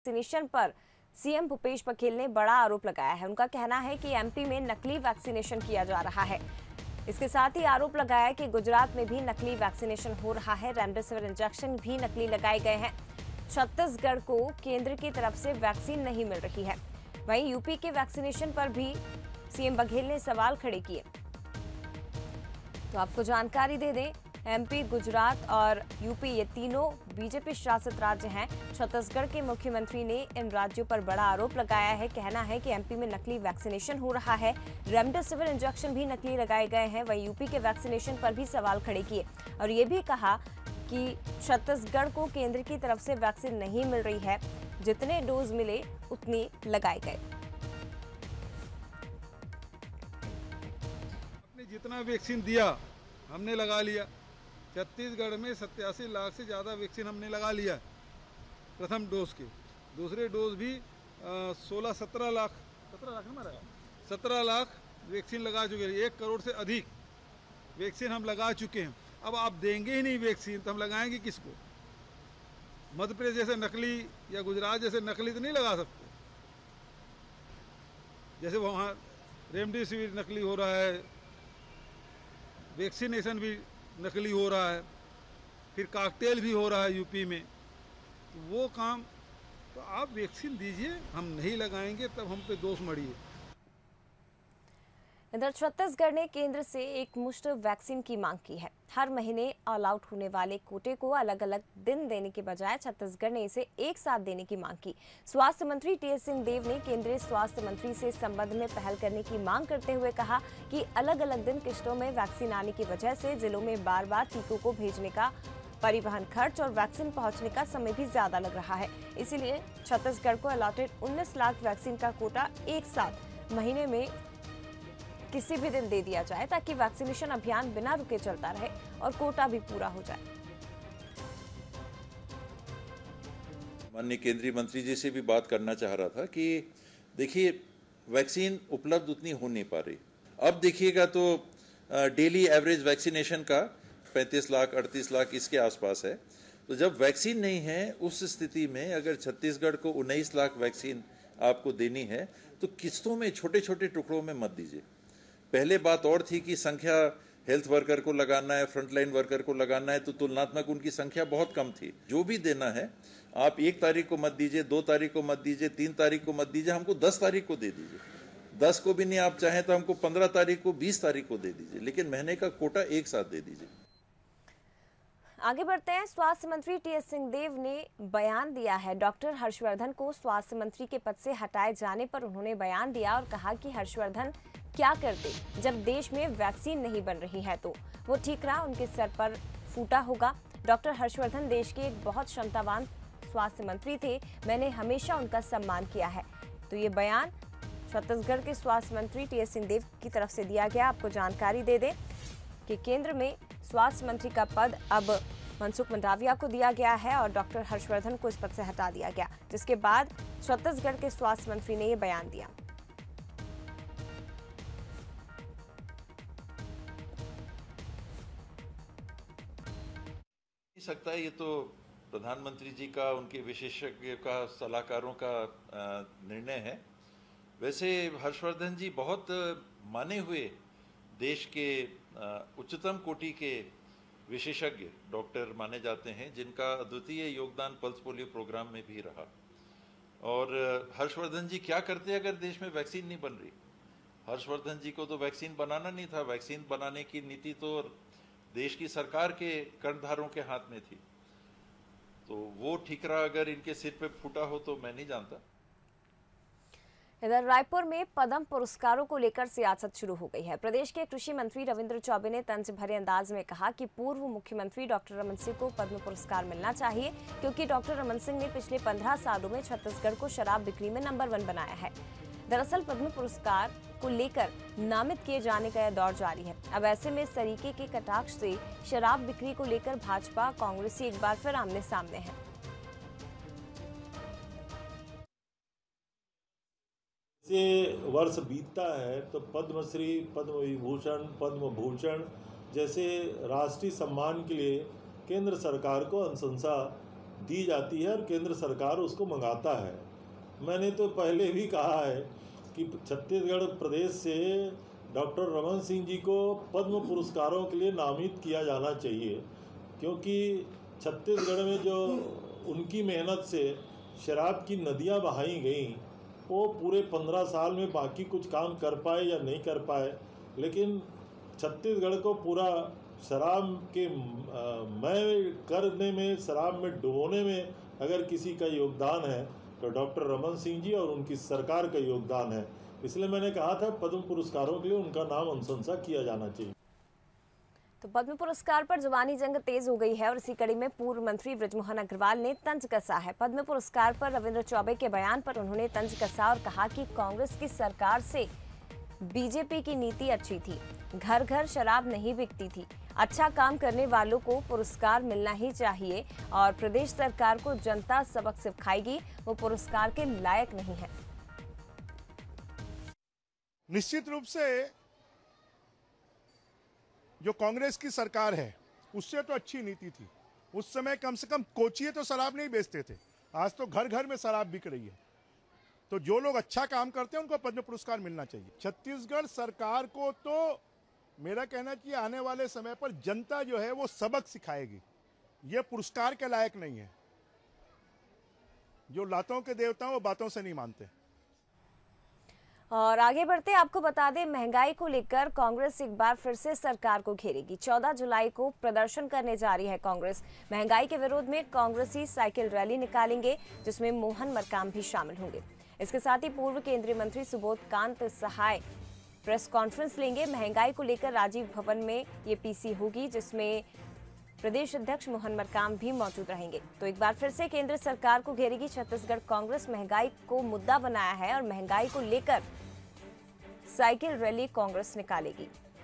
Vaccination पर CM Bhupesh Baghel ने बड़ा आरोप लगाया है। उनका कहना है कि एमपी में नकली वैक्सीनेशन किया जा रहा है। इसके साथ ही आरोप लगाया कि गुजरात में भी नकली वैक्सीनेशन हो रहा है। रेमडेसिविर इंजेक्शन भी नकली लगाए गए हैं। छत्तीसगढ़ को केंद्र की तरफ से वैक्सीन नहीं मिल रही है। वहीं यूपी के वैक्सीनेशन पर भी सीएम बघेल ने सवाल खड़े किए। तो आपको जानकारी दे दें, एमपी, गुजरात और यूपी ये तीनों बीजेपी शासित राज्य हैं। छत्तीसगढ़ के मुख्यमंत्री ने इन राज्यों पर बड़ा आरोप लगाया है। कहना है कि एमपी में नकली वैक्सीनेशन हो रहा है। रेमडेसिविर इंजेक्शन भी नकली लगाए गए हैं। वहीं यूपी के वैक्सीनेशन पर भी सवाल खड़े किए और ये भी कहा कि छत्तीसगढ़ को केंद्र की तरफ से वैक्सीन नहीं मिल रही है। जितने डोज मिले उतने लगाए गए। जितना वैक्सीन दिया हमने लगा लिया। छत्तीसगढ़ में 87 लाख से ज़्यादा वैक्सीन हमने लगा लिया प्रथम डोज के। दूसरे डोज भी 17 लाख वैक्सीन लगा चुके हैं। 1 करोड़ से अधिक वैक्सीन हम लगा चुके हैं। अब आप देंगे ही नहीं वैक्सीन तो हम लगाएंगे किसको? मध्य प्रदेश जैसे नकली या गुजरात जैसे नकली तो नहीं लगा सकते। जैसे वहाँ रेमडेसिविर नकली हो रहा है, वैक्सीनेशन भी नकली हो रहा है, फिर कॉकटेल भी हो रहा है यूपी में। तो वो काम तो आप वैक्सीन दीजिए, हम नहीं लगाएंगे तब हम पे दोष मढ़िए। इधर छत्तीसगढ़ ने केंद्र से एक मुश्त वैक्सीन की मांग की है। हर महीने ऑल आउट होने वाले कोटे को अलग अलग दिन देने के बजाय छत्तीसगढ़ ने इसे एक साथ देने की मांग की। स्वास्थ्य मंत्री टीएस सिंहदेव ने केंद्रीय स्वास्थ्य मंत्री से इस संबंध में पहल करने की मांग करते हुए कहा कि अलग अलग दिन किश्तों में वैक्सीन आने की वजह से जिलों में बार बार टीकों को भेजने का परिवहन खर्च और वैक्सीन पहुंचने का समय भी ज्यादा लग रहा है। इसीलिए छत्तीसगढ़ को अलॉटेड 19 लाख वैक्सीन का कोटा एक साथ महीने में किसी भी दिन दे दिया जाए ताकि वैक्सीनेशन अभियान बिना रुके चलता रहे और कोटा भी पूरा हो जाए। माननीय केंद्रीय मंत्री जी से भी बात करना चाह रहा था कि देखिए वैक्सीन उपलब्ध उतनी हो नहीं पा रही। अब देखिएगा तो डेली एवरेज वैक्सीनेशन का 35 लाख 38 लाख इसके आसपास है। तो जब वैक्सीन नहीं है उस स्थिति में अगर छत्तीसगढ़ को 19 लाख वैक्सीन आपको देनी है तो किस्तों में छोटे छोटे टुकड़ों में मत दीजिए। पहले बात और थी कि संख्या हेल्थ वर्कर को लगाना है, फ्रंटलाइन वर्कर को लगाना है, तो तुलनात्मक उनकी संख्या बहुत कम थी। जो भी देना है आप 1 तारीख को मत दीजिए, 2 तारीख को मत दीजिए, 3 तारीख को मत दीजिए, हमको 10 तारीख को दे दीजिए। 10 को भी नहीं आप चाहें तो हमको 15 तारीख को, 20 तारीख को दे दीजिए, लेकिन महीने का कोटा एक साथ दे दीजिए। आगे बढ़ते हैं। स्वास्थ्य मंत्री टीएस सिंहदेव ने बयान दिया है। डॉक्टर हर्षवर्धन को स्वास्थ्य मंत्री के पद से हटाए जाने पर उन्होंने बयान दिया और कहा कि हर्षवर्धन क्या करते जब देश में वैक्सीन नहीं बन रही है, तो वो ठीकरा उनके सर पर फूटा होगा। डॉक्टर हर्षवर्धन देश के एक बहुत क्षमतावान स्वास्थ्य मंत्री थे। मैंने हमेशा उनका सम्मान किया है। तो ये बयान छत्तीसगढ़ के स्वास्थ्य मंत्री टीएस सिंहदेव की तरफ से दिया गया। आपको जानकारी दे दें कि केंद्र में स्वास्थ्य मंत्री का पद अब मनसुख मंडाविया को दिया गया है और डॉक्टर हर्षवर्धन को इस पद से हटा दिया गया, जिसके बाद छत्तीसगढ़ के स्वास्थ्य मंत्री ने यह बयान दिया। सकता है ये तो प्रधानमंत्री जी का, उनके विशेषज्ञ का, सलाहकारों का निर्णय है। वैसे हर्षवर्धन जी बहुत माने हुए देश के उच्चतम कोटि के विशेषज्ञ डॉक्टर माने जाते हैं, जिनका अद्वितीय योगदान पल्स पोलियो प्रोग्राम में भी रहा। और हर्षवर्धन जी क्या करते अगर देश में वैक्सीन नहीं बन रही? हर्षवर्धन जी को तो वैक्सीन बनाना नहीं था। वैक्सीन बनाने की नीति तो देश की सरकार के कर्णधारों के हाथ में थी। तो वो ठीकरा अगर इनके सिर पे फूटा हो तो मैं नहीं जानता। इधर रायपुर में पद्म पुरस्कारों को लेकर सियासत शुरू हो गई है। प्रदेश के कृषि मंत्री रविंद्र चौबे ने तंज भरे अंदाज में कहा कि पूर्व मुख्यमंत्री डॉक्टर रमन सिंह को पद्म पुरस्कार मिलना चाहिए, क्योंकि डॉक्टर रमन सिंह ने पिछले 15 सालों में छत्तीसगढ़ को शराब बिक्री में नंबर 1 बनाया है। दरअसल पद्म पुरस्कार को लेकर नामित किए जाने का यह दौर जारी है। अब ऐसे में सरीके के कटाक्ष से शराब बिक्री को लेकर भाजपा कांग्रेसी एक बार फिर आमने सामने है। से वर्ष बीतता है तो पद्मश्री, पद्म विभूषण, पद्म भूषण जैसे राष्ट्रीय सम्मान के लिए केंद्र सरकार को अनुशंसा दी जाती है और केंद्र सरकार उसको मंगाता है। मैंने तो पहले भी कहा है कि छत्तीसगढ़ प्रदेश से डॉक्टर रमन सिंह जी को पद्म पुरस्कारों के लिए नामित किया जाना चाहिए, क्योंकि छत्तीसगढ़ में जो उनकी मेहनत से शराब की नदियां बहाई गईं, वो पूरे 15 साल में बाकी कुछ काम कर पाए या नहीं कर पाए, लेकिन छत्तीसगढ़ को पूरा शराब के मय करने में, शराब में डुबोने में अगर किसी का योगदान है तो डॉक्टर रमन सिंह जी और उनकी सरकार का योगदान है। इसलिए मैंने कहा था पद्म पुरस्कारों के लिए उनका नाम अनुशंसा किया जाना चाहिए। तो पद्म पुरस्कार पर जुबानी जंग तेज हो गई है और इसी कड़ी में पूर्व मंत्री बृजमोहन अग्रवाल ने तंज कसा है। पद्म पुरस्कार पर रविंद्र चौबे के बयान पर उन्होंने तंज कसा और कहा कि कांग्रेस की सरकार से बीजेपी की नीति अच्छी थी, घर घर शराब नहीं बिकती थी, अच्छा काम करने वालों को पुरस्कार मिलना ही चाहिए और प्रदेश सरकार को जनता सबक सिखाएगी, वो पुरस्कार के लायक नहीं है। निश्चित रूप से जो कांग्रेस की सरकार है उससे तो अच्छी नीति थी। उस समय कम से कम कोचिए तो शराब नहीं बेचते थे, आज तो घर घर में शराब बिक रही है। तो जो लोग अच्छा काम करते हैं उनको पद्म पुरस्कार मिलना चाहिए। छत्तीसगढ़ सरकार को तो मेरा कहना चाहिए आने वाले समय पर जनता जो है वो सबक सिखाएगी, ये पुरस्कार के लायक नहीं है। जो लातों के देवता वो बातों से नहीं मानते। और आगे बढ़ते आपको बता दें, महंगाई को लेकर कांग्रेस एक बार फिर से सरकार को घेरेगी। 14 जुलाई को प्रदर्शन करने जा रही है कांग्रेस। महंगाई के विरोध में कांग्रेसी साइकिल रैली निकालेंगे, जिसमें मोहन मरकाम भी शामिल होंगे। इसके साथ ही पूर्व केंद्रीय मंत्री सुबोध कांत सहाय प्रेस कॉन्फ्रेंस लेंगे। महंगाई को लेकर राजीव भवन में ये पीसी होगी, जिसमें प्रदेश अध्यक्ष मोहन मरकाम भी मौजूद रहेंगे। तो एक बार फिर से केंद्र सरकार को घेरेगी छत्तीसगढ़ कांग्रेस। महंगाई को मुद्दा बनाया है और महंगाई को लेकर साइकिल रैली कांग्रेस निकालेगी।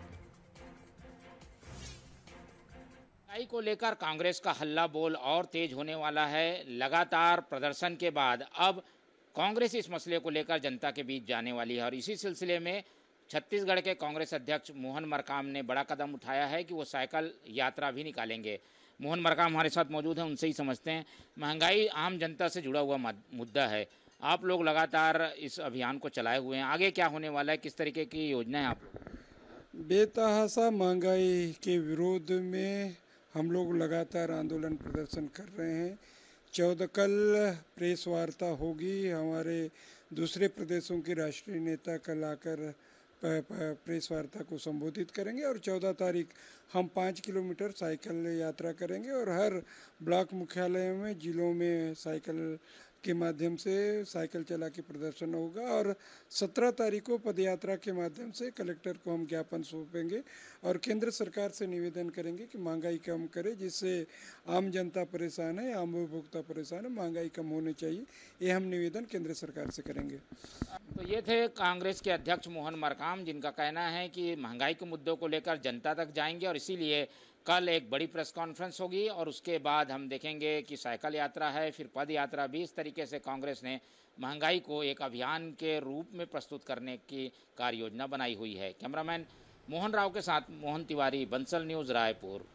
महंगाई को लेकर कांग्रेस का हल्ला बोल और तेज होने वाला है। लगातार प्रदर्शन के बाद अब कांग्रेस इस मसले को लेकर जनता के बीच जाने वाली है और इसी सिलसिले में छत्तीसगढ़ के कांग्रेस अध्यक्ष मोहन मरकाम ने बड़ा कदम उठाया है कि वो साइकिल यात्रा भी निकालेंगे। मोहन मरकाम हमारे साथ मौजूद हैं, उनसे ही समझते हैं। महंगाई आम जनता से जुड़ा हुआ मुद्दा है, आप लोग लगातार इस अभियान को चलाए हुए हैं, आगे क्या होने वाला है, किस तरीके की योजना है आप लोग? बेतहाशा महंगाई के विरोध में हम लोग लगातार आंदोलन प्रदर्शन कर रहे हैं। 14 कल प्रेस वार्ता होगी, हमारे दूसरे प्रदेशों के राष्ट्रीय नेता कल आकर प्रेस वार्ता को संबोधित करेंगे और 14 तारीख हम 5 किलोमीटर साइकिल यात्रा करेंगे और हर ब्लॉक मुख्यालय में, जिलों में साइकिल के माध्यम से साइकिल चला के प्रदर्शन होगा और 17 तारीख को पदयात्रा के माध्यम से कलेक्टर को हम ज्ञापन सौंपेंगे और केंद्र सरकार से निवेदन करेंगे कि महंगाई कम करे, जिससे आम जनता परेशान है, आम उपभोक्ता परेशान है, महंगाई कम होनी चाहिए। ये हम निवेदन केंद्र सरकार से करेंगे। तो ये थे कांग्रेस के अध्यक्ष मोहन मरकाम, जिनका कहना है कि महंगाई के मुद्दों को लेकर जनता तक जाएंगे और इसीलिए कल एक बड़ी प्रेस कॉन्फ्रेंस होगी और उसके बाद हम देखेंगे कि साइकिल यात्रा है, फिर पद यात्रा भी। इस तरीके से कांग्रेस ने महंगाई को एक अभियान के रूप में प्रस्तुत करने की कार्य योजना बनाई हुई है। कैमरामैन मोहन राव के साथ मोहन तिवारी, बंसल न्यूज़, रायपुर।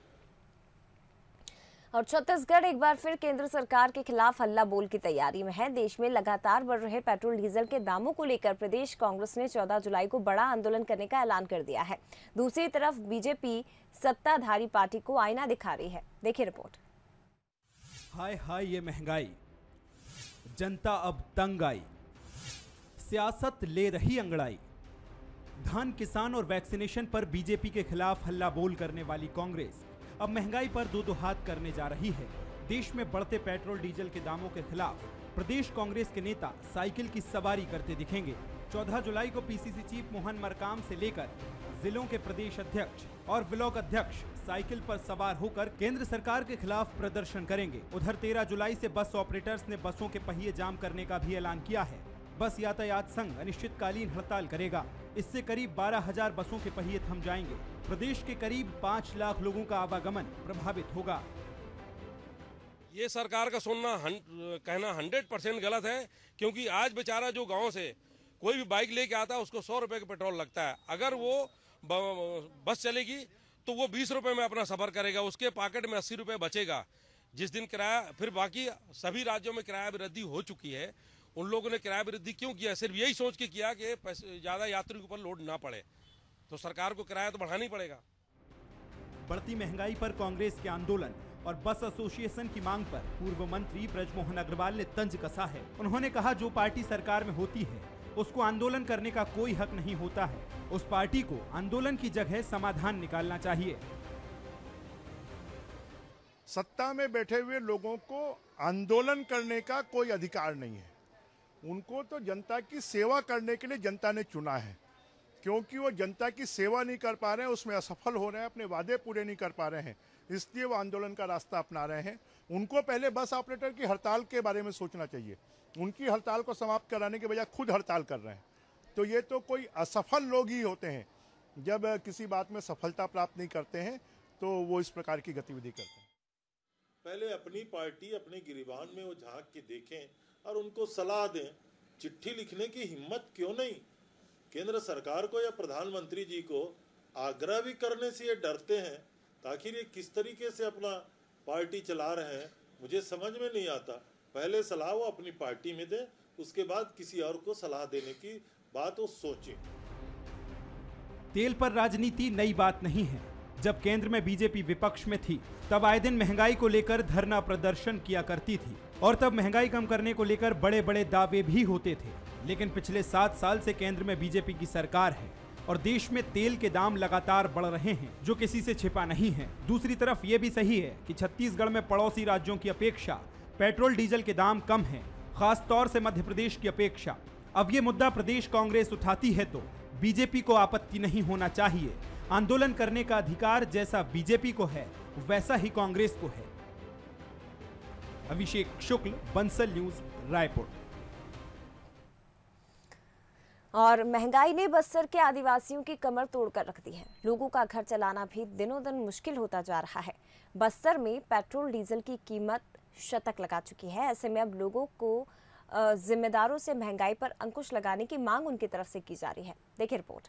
और छत्तीसगढ़ एक बार फिर केंद्र सरकार के खिलाफ हल्ला बोल की तैयारी में है। देश में लगातार बढ़ रहे पेट्रोल डीजल के दामों को लेकर प्रदेश कांग्रेस ने 14 जुलाई को बड़ा आंदोलन करने का ऐलान कर दिया है। दूसरी तरफ बीजेपी सत्ताधारी पार्टी को आईना दिखा रही है। देखिए रिपोर्ट। हाय हाय ये महंगाई, जनता अब तंग आई, सियासत ले रही अंगड़ाई। धान, किसान और वैक्सीनेशन पर बीजेपी के खिलाफ हल्ला बोल करने वाली कांग्रेस अब महंगाई पर दो हाथ करने जा रही है। देश में बढ़ते पेट्रोल डीजल के दामों के खिलाफ प्रदेश कांग्रेस के नेता साइकिल की सवारी करते दिखेंगे। 14 जुलाई को पीसीसी चीफ मोहन मरकाम से लेकर जिलों के प्रदेश अध्यक्ष और ब्लॉक अध्यक्ष साइकिल पर सवार होकर केंद्र सरकार के खिलाफ प्रदर्शन करेंगे। उधर 13 जुलाई से बस ऑपरेटर्स ने बसों के पहिए जाम करने का भी ऐलान किया है। बस यातायात संघ अनिश्चितकालीन हड़ताल करेगा। इससे करीब 12,000 बसों के पहिए थम जाएंगे। प्रदेश के करीब 5 लाख लोगों का आवागमन प्रभावित होगा। ये सरकार का सुनना कहना 100% गलत है, क्योंकि आज बेचारा जो गांव से कोई भी बाइक लेके आता है उसको 100 रुपए का पेट्रोल लगता है। अगर वो बस चलेगी तो वो 20 रुपए में अपना सफर करेगा, उसके पॉकेट में 80 रुपए बचेगा। जिस दिन किराया, फिर बाकी सभी राज्यों में किराया वृद्धि हो चुकी है, उन लोगों ने किराया वृद्धि क्यों किया? सिर्फ यही सोच के किया कि ज्यादा यात्री के ऊपर लोड ना पड़े, तो सरकार को किराया तो बढ़ाना ही पड़ेगा। बढ़ती महंगाई पर कांग्रेस के आंदोलन और बस एसोसिएशन की मांग पर पूर्व मंत्री ब्रजमोहन अग्रवाल ने तंज कसा है। उन्होंने कहा, जो पार्टी सरकार में होती है उसको आंदोलन करने का कोई हक नहीं होता है। उस पार्टी को आंदोलन की जगह समाधान निकालना चाहिए। सत्ता में बैठे हुए लोगों को आंदोलन करने का कोई अधिकार नहीं है। उनको तो जनता की सेवा करने के लिए जनता ने चुना है। क्योंकि वो जनता की सेवा नहीं कर पा रहे हैं, उसमें असफल हो रहे हैं, अपने वादे पूरे नहीं कर पा रहे हैं, इसलिए वो आंदोलन का रास्ता अपना रहे हैं। उनको पहले बस ऑपरेटर की हड़ताल के बारे में सोचना चाहिए। उनकी हड़ताल को समाप्त कराने के बजाय खुद हड़ताल कर रहे हैं। तो ये तो कोई असफल लोग ही होते हैं, जब किसी बात में सफलता प्राप्त नहीं करते हैं तो वो इस प्रकार की गतिविधि करते हैं। पहले अपनी पार्टी अपने गिरिबान में वो झांक के देखें और उनको सलाह दें। चिट्ठी लिखने की हिम्मत क्यों नहीं? केंद्र सरकार को या प्रधानमंत्री जी को आग्रह भी करने से ये डरते हैं। ताकि ये किस तरीके से अपना पार्टी चला रहे हैं मुझे समझ में नहीं आता। पहले सलाह वो अपनी पार्टी में दें, उसके बाद किसी और को सलाह देने की बात वो सोचें। तेल पर राजनीति नई बात नहीं है। जब केंद्र में बीजेपी विपक्ष में थी तब आए दिन महंगाई को लेकर धरना प्रदर्शन किया करती थी और तब महंगाई कम करने को लेकर बड़े बड़े दावे भी होते थे। लेकिन पिछले 7 साल से केंद्र में बीजेपी की सरकार है और देश में तेल के दाम लगातार बढ़ रहे हैं, जो किसी से छिपा नहीं है। दूसरी तरफ ये भी सही है कि छत्तीसगढ़ में पड़ोसी राज्यों की अपेक्षा पेट्रोल डीजल के दाम कम हैं, खास तौर से मध्य प्रदेश की अपेक्षा। अब ये मुद्दा प्रदेश कांग्रेस उठाती है तो बीजेपी को आपत्ति नहीं होना चाहिए। आंदोलन करने का अधिकार जैसा बीजेपी को है वैसा ही कांग्रेस को है। अभिषेक शुक्ल, बंसल न्यूज, रायपुर। और महंगाई ने बस्तर के आदिवासियों की कमर तोड़कर रख दी है। लोगों का घर चलाना भी दिनों दिन मुश्किल होता जा रहा है। बस्तर में पेट्रोल डीजल की कीमत शतक लगा चुकी है। ऐसे में अब लोगों को जिम्मेदारों से महंगाई पर अंकुश लगाने की मांग उनकी तरफ से की जा रही है। देखिए रिपोर्ट।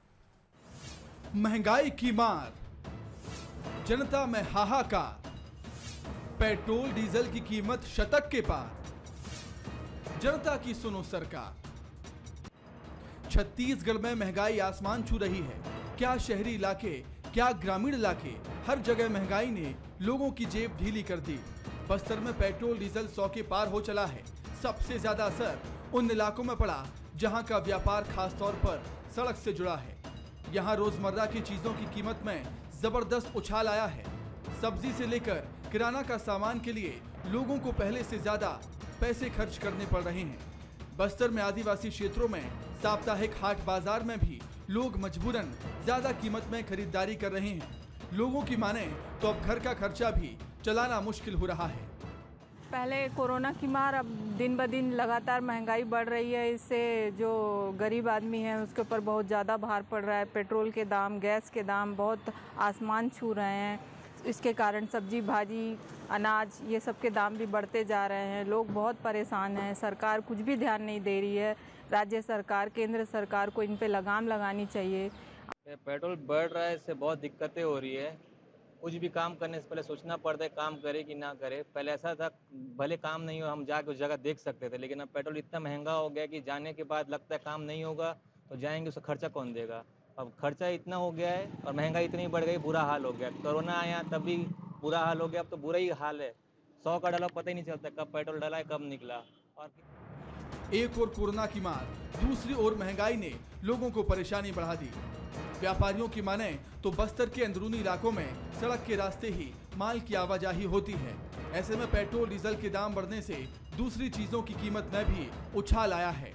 महंगाई की मार, जनता में हाहाकार, पेट्रोल डीजल की कीमत शतक के पार, जनता की सुनो सरकार। छत्तीसगढ़ में महंगाई आसमान छू रही है। क्या शहरी इलाके, क्या ग्रामीण इलाके, हर जगह महंगाई ने लोगों की जेब ढीली कर दी। बस्तर में पेट्रोल डीजल 100 के पार हो चला है। सबसे ज्यादा असर उन इलाकों में पड़ा जहां का व्यापार खासतौर पर सड़क से जुड़ा है। यहाँ रोजमर्रा की चीजों की कीमत में जबरदस्त उछाल आया है। सब्जी से लेकर किराना का सामान के लिए लोगों को पहले से ज्यादा पैसे खर्च करने पड़ रहे हैं। बस्तर में आदिवासी क्षेत्रों में साप्ताहिक हाट बाजार में भी लोग मजबूरन ज्यादा कीमत में खरीदारी कर रहे हैं। लोगों की माने तो अब घर का खर्चा भी चलाना मुश्किल हो रहा है। पहले कोरोना की मार, अब दिन ब दिन लगातार महंगाई बढ़ रही है। इससे जो गरीब आदमी है उसके ऊपर बहुत ज़्यादा भार पड़ रहा है। पेट्रोल के दाम, गैस के दाम बहुत आसमान छू रहे हैं। इसके कारण सब्जी भाजी, अनाज, ये सब के दाम भी बढ़ते जा रहे हैं। लोग बहुत परेशान हैं। सरकार कुछ भी ध्यान नहीं दे रही है। राज्य सरकार, केंद्र सरकार को इन पे लगाम लगानी चाहिए। पेट्रोल बढ़ रहा है, इससे बहुत दिक्कतें हो रही है। कुछ भी काम करने से पहले सोचना पड़ता है काम करे कि ना करे। पहले ऐसा था, भले काम नहीं हो हम जाके उस जगह देख सकते थे, लेकिन अब पेट्रोल इतना महंगा हो गया कि जाने के बाद लगता है काम नहीं होगा तो जाएंगे, उसका खर्चा कौन देगा। अब खर्चा इतना हो गया है और महंगाई इतनी बढ़ गई, बुरा हाल हो गया। कोरोना आया तब भी बुरा हाल हो गया, अब तो बुरा ही हाल है। 100 का डाला पता ही नहीं चलता कब पेट्रोल डाला है कब निकला। और एक और कोरोना की मार, दूसरी ओर महंगाई ने लोगों को परेशानी बढ़ा दी। व्यापारियों की माने तो बस्तर के अंदरूनी इलाकों में सड़क के रास्ते ही माल की आवाजाही होती है। ऐसे में पेट्रोल डीजल के दाम बढ़ने से दूसरी चीजों की कीमत में भी उछाल आया है।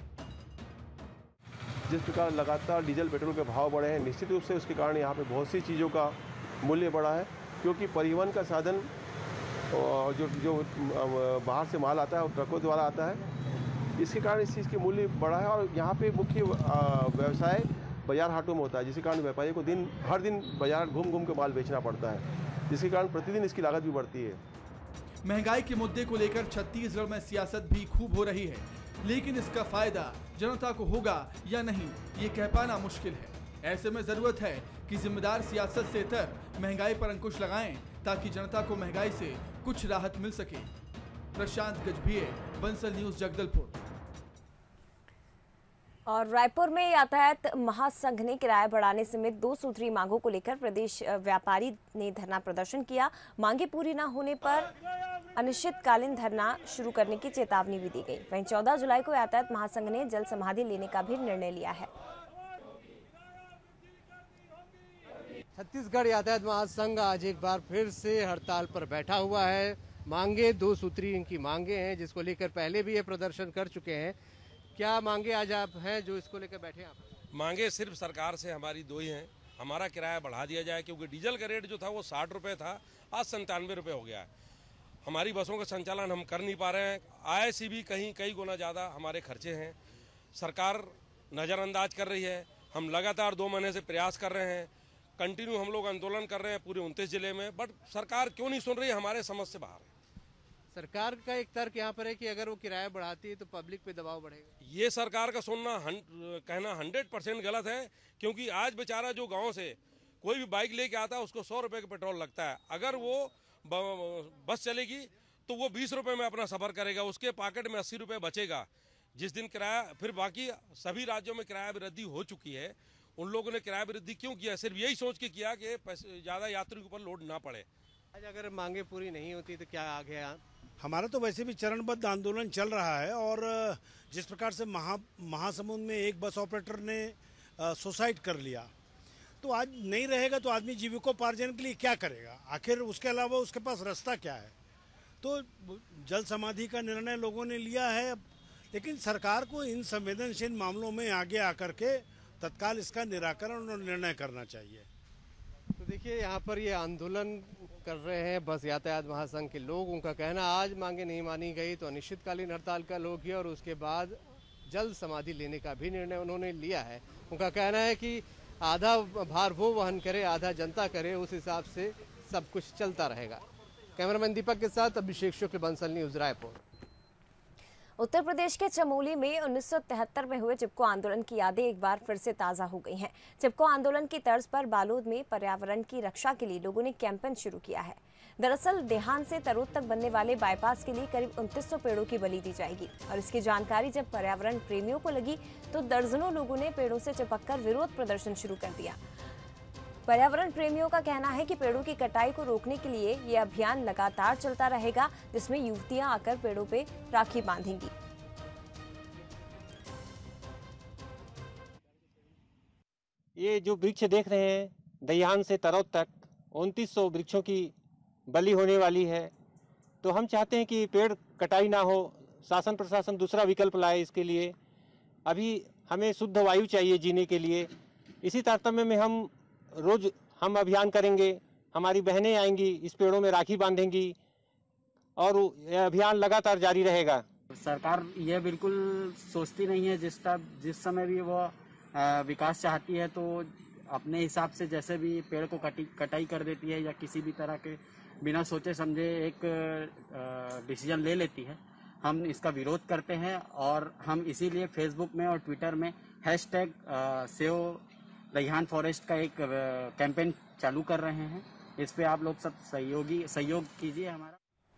जिस प्रकार लगातार डीजल पेट्रोल के भाव बढ़े हैं, निश्चित रूप से उसके कारण यहाँ पे बहुत सी चीज़ों का मूल्य बढ़ा है। क्योंकि परिवहन का साधन जो बाहर से माल आता है वो ट्रकों द्वारा आता है, इसके कारण इस चीज़ की मूल्य बढ़ा है। और यहाँ पे मुख्य व्यवसाय बाजार हाटों में होता है, जिसके कारण व्यापारी को हर दिन बाजार घूम घूम के माल बेचना पड़ता है, जिसके कारण प्रतिदिन इसकी लागत भी बढ़ती है। महंगाई के मुद्दे को लेकर छत्तीसगढ़ में सियासत भी खूब हो रही है, लेकिन इसका फायदा जनता को होगा या नहीं ये कह पाना मुश्किल है। ऐसे में जरूरत है कि जिम्मेदार सियासत से इतर महंगाई पर अंकुश लगाएं, ताकि जनता को महंगाई से कुछ राहत मिल सके। प्रशांत गजभिये, बंसल न्यूज, जगदलपुर। और रायपुर में यातायात महासंघ ने किराया बढ़ाने समेत 2 सूत्री मांगों को लेकर प्रदेश व्यापारी ने धरना प्रदर्शन किया। मांगे पूरी न होने पर अनिश्चितकालीन धरना शुरू करने की चेतावनी भी दी गई। वहीं 14 जुलाई को यातायात महासंघ ने जल समाधि लेने का भी निर्णय लिया है। छत्तीसगढ़ यातायात महासंघ आज एक बार फिर से हड़ताल पर बैठा हुआ है। मांगे 2 सूत्री इनकी मांगे हैं, जिसको लेकर पहले भी ये प्रदर्शन कर चुके हैं। क्या मांगे आज आप हैं जो इसको लेकर बैठे हैं? मांगे सिर्फ सरकार से हमारी 2 ही हैं। हमारा किराया बढ़ा दिया जाए, क्योंकि डीजल का रेट जो था वो 60 रुपये था, आज 97 रुपये हो गया है। हमारी बसों का संचालन हम कर नहीं पा रहे हैं। आय से भी कई गुना ज़्यादा हमारे खर्चे हैं। सरकार नज़रअंदाज कर रही है। हम लगातार 2 महीने से प्रयास कर रहे हैं, कंटिन्यू हम लोग आंदोलन कर रहे हैं पूरे 29 जिले में, बट सरकार क्यों नहीं सुन रही है, हमारे समझ से बाहर है। सरकार का एक तर्क यहाँ पर है कि अगर वो किराया बढ़ाती है तो पब्लिक पे दबाव बढ़ेगा। ये सरकार का सुनना कहना 100% गलत है, क्योंकि आज बेचारा जो गांव से कोई भी बाइक लेके आता है उसको 100 रुपये का पेट्रोल लगता है। अगर वो बस चलेगी तो वो 20 रुपये में अपना सफर करेगा, उसके पॉकेट में 80 रुपये बचेगा। जिस दिन किराया, फिर बाकी सभी राज्यों में किराया वृद्धि हो चुकी है, उन लोगों ने किराया वृद्धि क्यों किया? सिर्फ यही सोच के किया कि ज़्यादा यात्रियों के ऊपर लोड ना पड़े। आज अगर मांगे पूरी नहीं होती तो क्या आगे? हमारा तो वैसे भी चरणबद्ध आंदोलन चल रहा है, और जिस प्रकार से महासमुंद में एक बस ऑपरेटर ने सुसाइड कर लिया, तो आज नहीं रहेगा तो आदमी जीविकोपार्जन के लिए क्या करेगा? आखिर उसके अलावा उसके पास रास्ता क्या है? तो जल समाधि का निर्णय लोगों ने लिया है, लेकिन सरकार को इन संवेदनशील मामलों में आगे आकर के तत्काल इसका निराकरण और निर्णय करना चाहिए। तो देखिए, यहाँ पर ये आंदोलन कर रहे हैं बस यातायात महासंघ के लोग। उनका कहना, आज मांगे नहीं मानी गई तो अनिश्चितकालीन हड़ताल का लोग किया, और उसके बाद जल समाधि लेने का भी निर्णय उन्होंने लिया है। उनका कहना है कि आधा भार वो वहन करे, आधा जनता करे, उस हिसाब से सब कुछ चलता रहेगा। कैमरामैन दीपक के साथ अभिषेक शुक्ल, बंसल न्यूज, रायपुर। उत्तर प्रदेश के चमोली में 1973 में हुए चिपको आंदोलन की यादें एक बार फिर से ताज़ा हो गई हैं। चिपको आंदोलन की तर्ज पर बालोद में पर्यावरण की रक्षा के लिए लोगों ने कैंपेन शुरू किया है। दरअसल देहात से तरोद तक बनने वाले बाईपास के लिए करीब 2900 पेड़ों की बलि दी जाएगी, और इसकी जानकारी जब पर्यावरण प्रेमियों को लगी तो दर्जनों लोगों ने पेड़ों से चिपककर विरोध प्रदर्शन शुरू कर दिया। पर्यावरण प्रेमियों का कहना है कि पेड़ों की कटाई को रोकने के लिए ये अभियान लगातार चलता रहेगा, जिसमें युवतियां आकर पेड़ों पे राखी बांधेंगी। ये जो वृक्ष देख रहे हैं, दहियान से तरौद तक 2900 वृक्षों की बलि होने वाली है। तो हम चाहते हैं कि पेड़ कटाई ना हो, शासन प्रशासन दूसरा विकल्प लाए इसके लिए। अभी हमें शुद्ध वायु चाहिए जीने के लिए। इसी तारतम्य में हम अभियान करेंगे। हमारी बहनें आएंगी, इस पेड़ों में राखी बांधेंगी, और यह अभियान लगातार जारी रहेगा। सरकार यह बिल्कुल सोचती नहीं है, जिस समय भी वो विकास चाहती है तो अपने हिसाब से जैसे भी पेड़ को कटाई कर देती है, या किसी भी तरह के बिना सोचे समझे एक डिसीजन ले लेती है। हम इसका विरोध करते हैं, और हम इसीलिए फेसबुक में और ट्विटर में हैशटैग सेव दहियान फॉरेस्ट का एक कैंपेन चालू कर रहे हैं। इस पे आप लोग सब सहयोग कीजिए हमारा।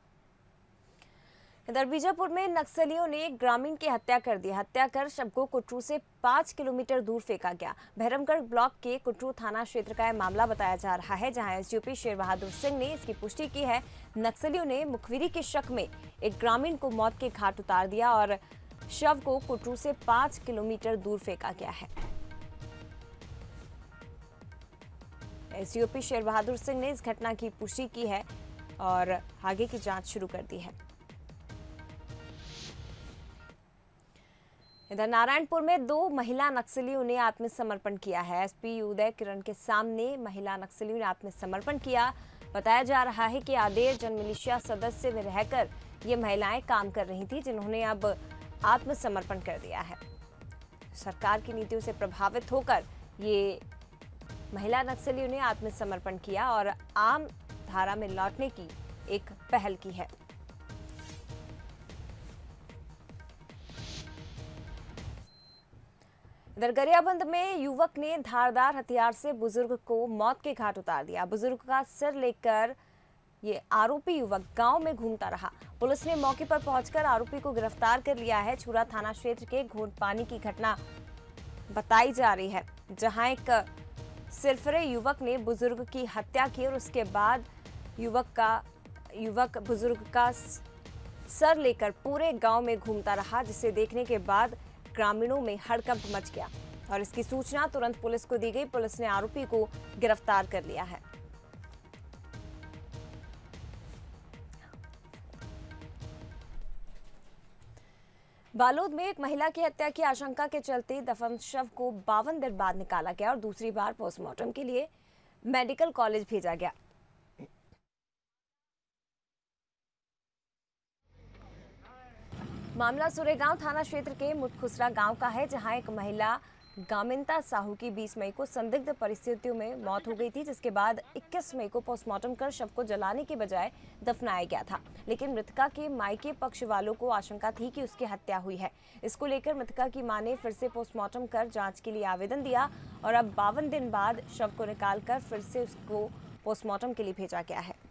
इधर बीजापुर में नक्सलियों ने एक ग्रामीण की हत्या कर दी। हत्या कर शव को कुटरू से 5 किलोमीटर दूर फेंका गया। भैरमगढ़ ब्लॉक के कुटरू थाना क्षेत्र का यह मामला बताया जा रहा है, जहां एसडीओपी शेर बहादुर सिंह ने इसकी पुष्टि की है। नक्सलियों ने मुखबिरी के शक में एक ग्रामीण को मौत के घाट उतार दिया, और शव को कुटरू से 5 किलोमीटर दूर फेंका गया है। एसडीओपी शेर बहादुर सिंह ने इस घटना की पुष्टि की है और आगे की जांच शुरू कर दी है। इधर नारायणपुर में 2 महिला नक्सलियों ने आत्मसमर्पण किया है। एसपी उदय किरण के सामने महिला नक्सलियों ने आत्मसमर्पण किया। बताया जा रहा है कि आदेर जन मिलिशिया सदस्य में रहकर ये महिलाएं काम कर रही थी, जिन्होंने अब आत्मसमर्पण कर दिया है। सरकार की नीतियों से प्रभावित होकर ये महिला नक्सलियों ने आत्मसमर्पण किया और आम धारा में लौटने की एक पहल की है। इधर गरियाबंद में युवक ने धारदार हथियार से बुजुर्ग को मौत के घाट उतार दिया। बुजुर्ग का सिर लेकर ये आरोपी युवक गांव में घूमता रहा। पुलिस ने मौके पर पहुंचकर आरोपी को गिरफ्तार कर लिया है। छुरा थाना क्षेत्र के घोड़पानी की घटना बताई जा रही है, जहां एक सिरफरे युवक ने बुजुर्ग की हत्या की और उसके बाद युवक बुजुर्ग का सर लेकर पूरे गांव में घूमता रहा, जिसे देखने के बाद ग्रामीणों में हड़कंप मच गया और इसकी सूचना तुरंत पुलिस को दी गई। पुलिस ने आरोपी को गिरफ्तार कर लिया है। बालोद में एक महिला की हत्या की आशंका के चलते दफन शव को 52 दिन बाद निकाला गया और दूसरी बार पोस्टमार्टम के लिए मेडिकल कॉलेज भेजा गया। मामला सुरेगांव थाना क्षेत्र के मुटखुसरा गांव का है, जहां एक महिला गामिंता साहू की 20 मई को संदिग्ध परिस्थितियों में मौत हो गई थी, जिसके बाद 21 मई को पोस्टमार्टम कर शव को जलाने के बजाय दफनाया गया था। लेकिन मृतका के मायके पक्ष वालों को आशंका थी कि उसकी हत्या हुई है। इसको लेकर मृतका की मां ने फिर से पोस्टमार्टम कर जांच के लिए आवेदन दिया और अब 52 दिन बाद शव को निकालकर फिर से उसको पोस्टमार्टम के लिए भेजा गया है।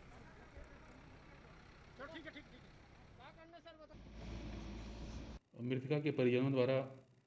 मृतका के परिजनों द्वारा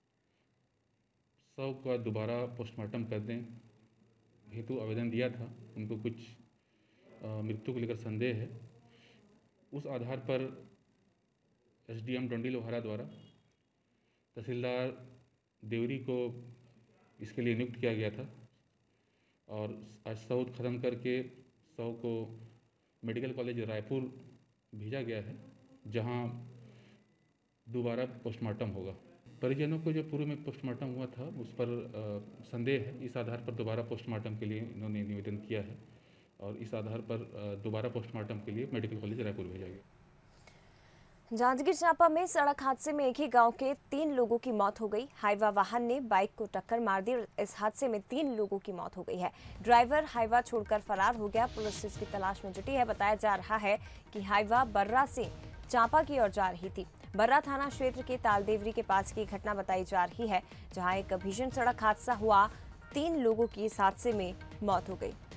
शव का दोबारा पोस्टमार्टम कर दें हेतु आवेदन दिया था। उनको कुछ मृत्यु को लेकर संदेह है। उस आधार पर एसडीएम डंडी लोहारा द्वारा तहसीलदार देवरी को इसके लिए नियुक्त किया गया था और आज शव ख़त्म करके शव को मेडिकल कॉलेज रायपुर भेजा गया है, जहां दोबारा पोस्टमार्टम होगा। परिजनों को जो पूर्व में पोस्टमार्टम हुआ था उस पर संदेह है। इस आधार पर दोबारा पोस्टमार्टम के लिए इन्होंने निवेदन किया है और इस आधार पर दोबारा पोस्टमार्टम के लिए मेडिकल कॉलेज रायपुर भेजा गया। जांजगीर चांपा में सड़क हादसे में एक ही गांव के 3 लोगों की मौत हो गई। हाईवा वाहन ने बाइक को टक्कर मार दी और इस हादसे में 3 लोगों की मौत हो गई है। ड्राइवर हाईवा छोड़कर फरार हो गया। पुलिस इसकी तलाश में जुटी है। बताया जा रहा है कि हाईवा बर्रा से चांपा की ओर जा रही थी। बर्रा थाना क्षेत्र के तालदेवरी के पास की घटना बताई जा रही है, जहां एक भीषण सड़क हादसा हुआ। 3 लोगों की इस हादसे में मौत हो गई।